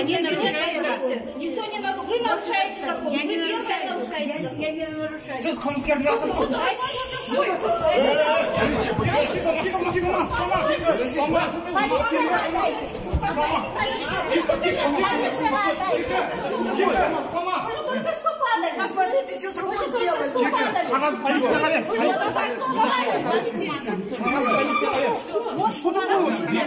не нарушаете закон. Никто не нарушает. Вы нарушаете закон. Вы первые нарушаете закон. Я не нарушаю. Siz komiser yapıyorsunuz. Только что падали. Посмотрите, что с рукой сделали. Вот что такое.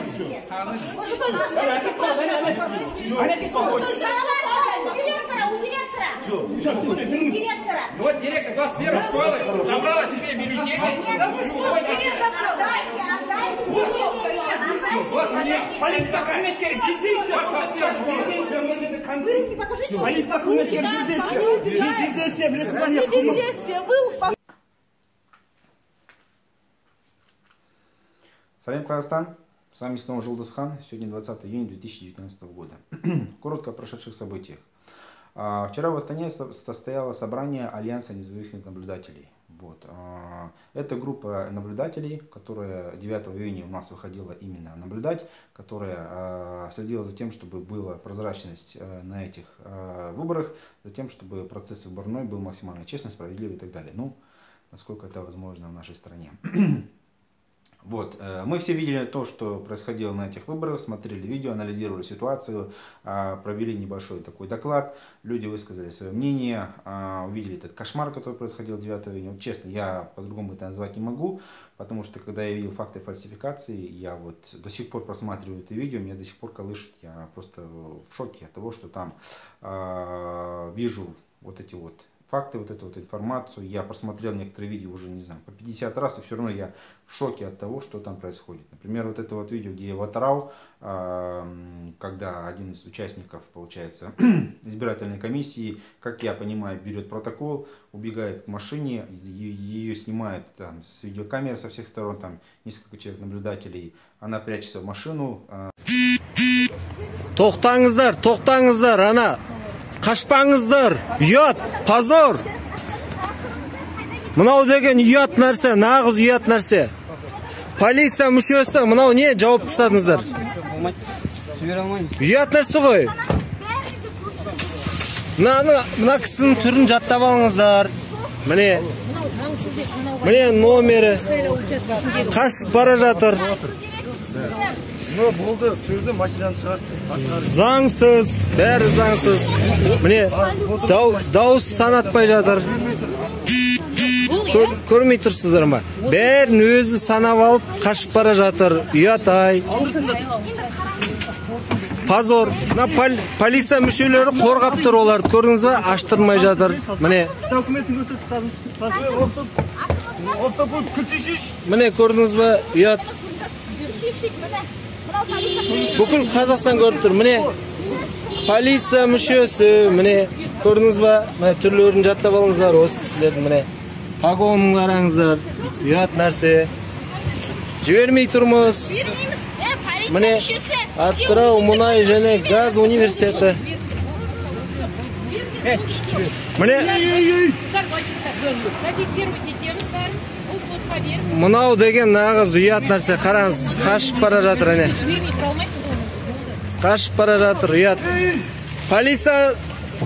У директора. Вот директор 21 школы забрала себе бюллетени. Да вы что, директор? Вот мне полиция қызметкері бездействие. Полиция қызметкері бездействие. Бездействие. Салям, Казахстан. С вами снова Жулдасхан. Сегодня 20 июня 2019 года. Коротко о прошедших событиях. Вчера в Астане состоялось собрание Альянса независимых наблюдателей. Вот. Это группа наблюдателей, которая 9 июня у нас выходила именно наблюдать, которая следила за тем, чтобы была прозрачность на этих выборах, за тем, чтобы процесс выборной был максимально честный, справедливый и так далее. Ну, насколько это возможно в нашей стране. Вот. Мы все видели то, что происходило на этих выборах, смотрели видео, анализировали ситуацию, провели небольшой такой доклад, люди высказали свое мнение, увидели этот кошмар, который происходил 9 июня. Вот, честно, я по-другому это назвать не могу, потому что когда я видел факты фальсификации, я вот до сих пор просматриваю это видео, меня до сих пор колышет, я просто в шоке от того, что там вижу вот эти вот факты, вот эту вот информацию. Я просмотрел некоторые видео уже, не знаю, по 50 раз, и все равно я в шоке от того, что там происходит. Например, вот это вот видео, где Ватарау, когда один из участников, получается, избирательной комиссии, как я понимаю, берет протокол, убегает к машине, ее снимает там с видеокамеры со всех сторон, там несколько человек наблюдателей, она прячется в машину. Тоқтаңыздар, тоқтаңыздар, ана қашпаңыздар, ұят, позор. Мынау деген ұят нәрсе, нағыз ұят нәрсе. Полиция мүшесі, мынау не жауап тастадыңыздар? Ұят нәрсе ғой. Мына кісінің түрін жаттап алыңыздар. Міне номері. Қашып бара жатыр. Заңсыз, бәрі заңсыз. Міне дауыс санатпай жатыр. Көрмей тұрсыздар ма? Бәрін өзі санап алып қашып бара жатыр. Ұят-ай. Позор. Полиция мүшелері қорғап тұр оларды. Көрдіңіз ба? Аштырмай жатыр. Міне. Міне көрдіңіз ба? Ұят. Бүкіл Қазақстан көріп тұр. Міне полиция мүшесі, міне көрдіңіз ба? Міне түрлерін жаттап алыңыздар осы кісілердің. Міне погонын қараңыздар. Ұят нәрсе. Жібермей тұрмыз. Міне Атырау мұнай және газ университеті. Міне мынау деген нағыз ұят нәрсе. Қараңыз, қашып бара жатыр. Қашып бара жатыр, ұят. Полиция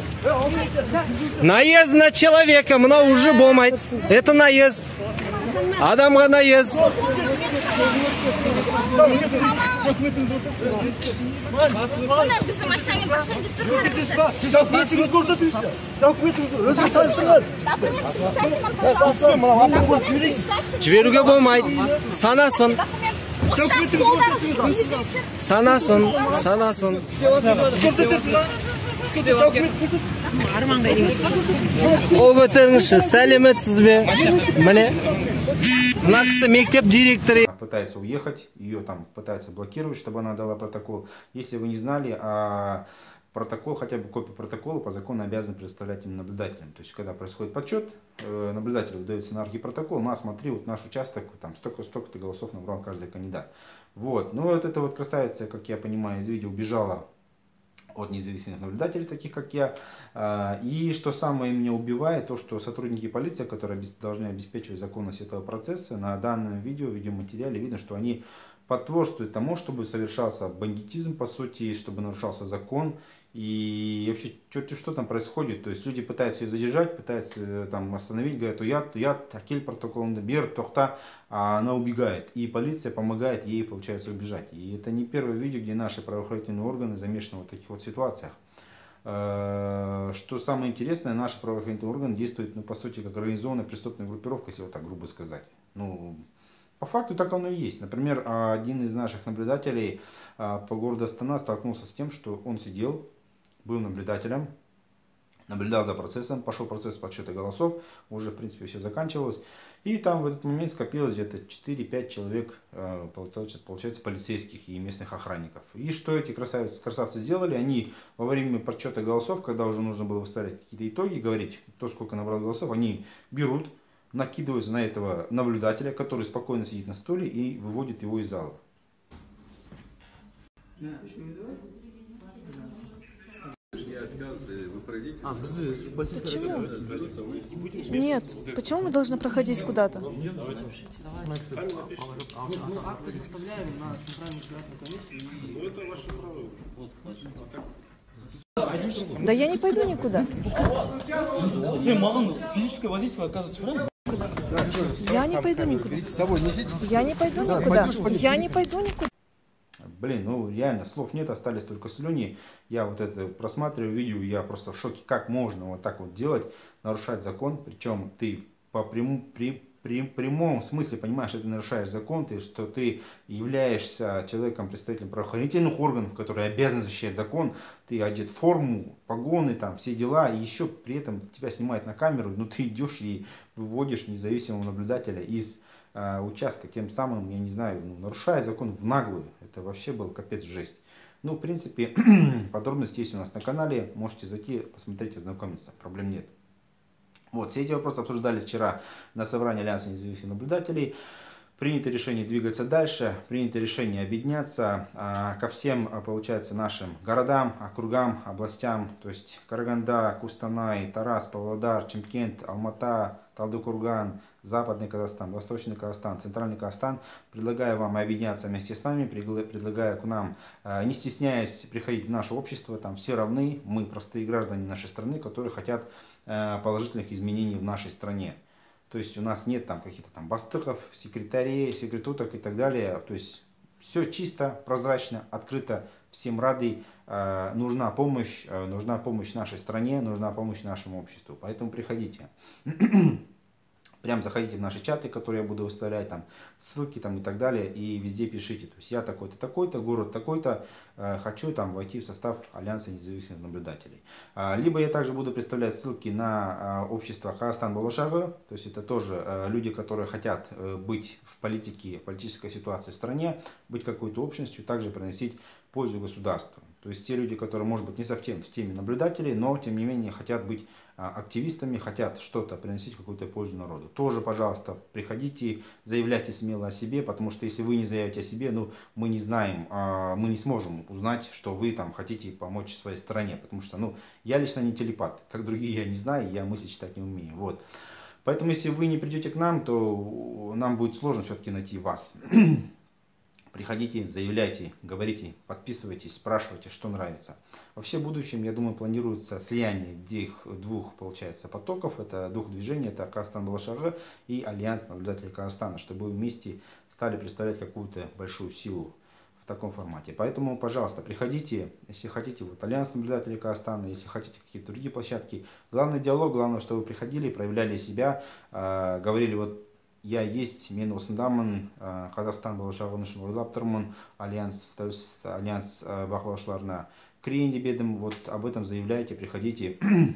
наезд на человека, мынау уже болмайды. Это наезд. Адамға наезд. Жіберуге болмайды. Санасын. Санасын. Қол көтеріңізші, сәлеметсіз бе? Міне мына кісі мектеп директоры. Пытается уехать, ее там пытаются блокировать, чтобы она дала протокол. Если вы не знали, протокол, хотя бы копию протокола по закону обязан предоставлять им наблюдателям. То есть, когда происходит подсчет, наблюдателю выдается на архипротокол, смотри, вот наш участок, там столько-то голосов набрал каждый кандидат. Вот. Ну вот эта вот красавица, как я понимаю из видео, убежала от независимых наблюдателей, таких как я. И что самое меня убивает, то что сотрудники полиции, которые должны обеспечивать законность этого процесса, на данном видеоматериале видно, что они потворствует тому, чтобы совершался бандитизм, по сути, чтобы нарушался закон. И вообще, что там происходит? То есть люди пытаются ее задержать, пытаются там остановить, говорят, уят, акель протокол, бер, тохта, а она убегает. И полиция помогает ей, получается, убежать. И это не первое видео, где наши правоохранительные органы замешаны в вот таких вот ситуациях. Что самое интересное, наши правоохранительные органы действуют, ну, по сути, как организованная преступная группировка, если вот так грубо сказать. Ну, по факту так оно и есть. Например, один из наших наблюдателей по городу Астана столкнулся с тем, что он сидел, был наблюдателем, наблюдал за процессом, пошел процесс подсчета голосов, уже в принципе все заканчивалось. И там в этот момент скопилось где-то 4-5 человек, получается, полицейских и местных охранников. И что эти красавцы сделали? Они во время подсчета голосов, когда уже нужно было выставлять какие-то итоги, говорить, кто сколько набрал голосов, они берут, накидываются на этого наблюдателя, который спокойно сидит на стуле и выводит его из зала. Почему? Нет. Почему мы должны проходить куда-то? Да я не пойду никуда. Я не пойду никуда. Я не пойду никуда. Я не пойду никуда. Блин, ну реально, слов нет, остались только слюни. Я вот это просматриваю видео, я просто в шоке. Как можно вот так вот делать, нарушать закон, причем ты по прямом смысле понимаешь, что ты нарушаешь закон, что ты являешься человеком, представителем правоохранительных органов, который обязан защищать закон, ты одет в форму, погоны, там, все дела, и еще при этом тебя снимают на камеру, но ты идешь и выводишь независимого наблюдателя из участка, тем самым, я не знаю, нарушая закон в наглую. Это вообще был капец жесть. Ну, в принципе, подробности есть у нас на канале, можете зайти, посмотреть, ознакомиться, проблем нет. Вот, все эти вопросы обсуждались вчера на собрании Альянса независимых наблюдателей. Принято решение двигаться дальше, принято решение объединяться ко всем, получается, нашим городам, округам, областям, то есть Караганда, Кустанай, Тарас, Павлодар, Чимкент, Алмата, Талдыкурган, Западный Казахстан, Восточный Казахстан, Центральный Казахстан. Предлагаю вам объединяться вместе с нами, предлагаю к нам, не стесняясь, приходить в наше общество, там все равны, мы простые граждане нашей страны, которые хотят положительных изменений в нашей стране. То есть у нас нет там каких-то там бастыков, секретарей, секретуток и так далее. То есть все чисто, прозрачно, открыто, всем рады. Нужна помощь нашей стране, нужна помощь нашему обществу. Поэтому приходите. Прям заходите в наши чаты, которые я буду выставлять, там ссылки там и так далее, и везде пишите. То есть я такой-то, такой-то, город такой-то, хочу там войти в состав Альянса независимых наблюдателей. Либо я также буду представлять ссылки на общество Казахстан Балашагы, то есть это тоже люди, которые хотят быть в политике, политической ситуации в стране, быть какой-то общностью, также приносить пользу государству. То есть те люди, которые, может быть, не совсем в теме наблюдателей, но тем не менее хотят быть активистами, хотят что-то приносить, какую-то пользу народу. Тоже, пожалуйста, приходите, заявляйте смело о себе, потому что если вы не заявите о себе, ну, мы не знаем, мы не сможем узнать, что вы там хотите помочь своей стране, потому что, ну, я лично не телепат, как другие я не знаю, я мысли читать не умею, вот. Поэтому, если вы не придете к нам, то нам будет сложно все-таки найти вас. Приходите, заявляйте, говорите, подписывайтесь, спрашивайте, что нравится. Вообще в будущем, я думаю, планируется слияние двух, получается, потоков, это двух движений, это Казахстан Балашагы и Альянс наблюдателей Казахстана, чтобы вы вместе стали представлять какую-то большую силу в таком формате. Поэтому, пожалуйста, приходите, если хотите, вот Альянс наблюдателей Казахстана, если хотите какие-то другие площадки. Главный диалог, главное, чтобы вы приходили, проявляли себя, говорили вот, я есть, мен осындамын, Қазақстан болашағын үшін ойлап тұрмын, альянс бақылаушыларына кірейін деп едім, вот об этом заявляйте, приходите,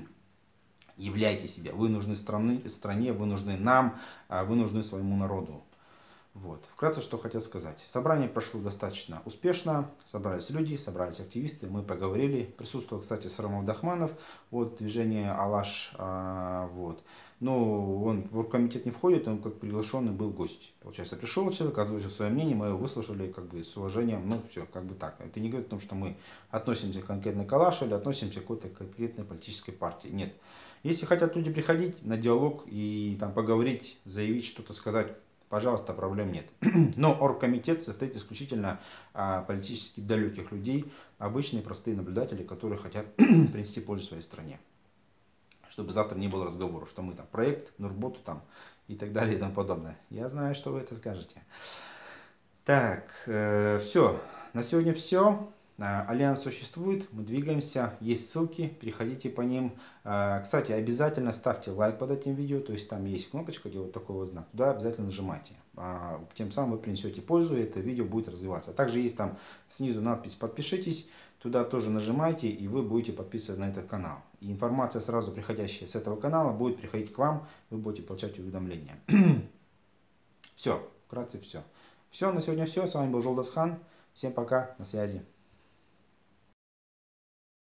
являйте себя. Вы нужны стране, вы нужны нам, вы нужны своему народу. Вот. Вкратце, что хотел сказать. Собрание прошло достаточно успешно, собрались люди, собрались активисты, мы поговорили. Присутствовал, кстати, Сарам Абдахманов, вот, движение Алаш, вот. Но он в оргкомитет не входит, он как приглашенный был гость. Получается, пришел человек, озвучил свое мнение, мы его выслушали как бы с уважением, ну все, как бы так. Это не говорит о том, что мы относимся конкретно к Алашу или относимся к какой-то конкретной политической партии. Нет. Если хотят люди приходить на диалог и там поговорить, заявить, что-то сказать, пожалуйста, проблем нет. Но оргкомитет состоит исключительно политически далеких людей, обычные простые наблюдатели, которые хотят принести пользу своей стране. Чтобы завтра не было разговоров, что мы там проект, Нурботу там и так далее и тому подобное. Я знаю, что вы это скажете. Так, все. На сегодня все. Альянс существует, мы двигаемся, есть ссылки, переходите по ним. Кстати, обязательно ставьте лайк под этим видео, то есть там есть кнопочка, где вот такой вот знак, туда обязательно нажимайте. Тем самым вы принесете пользу, и это видео будет развиваться. Также есть там снизу надпись «Подпишитесь», туда тоже нажимайте, и вы будете подписываться на этот канал. И информация, сразу приходящая с этого канала, будет приходить к вам, вы будете получать уведомления. Все, вкратце все. Все, на сегодня все, с вами был Жолдасхан, всем пока, на связи.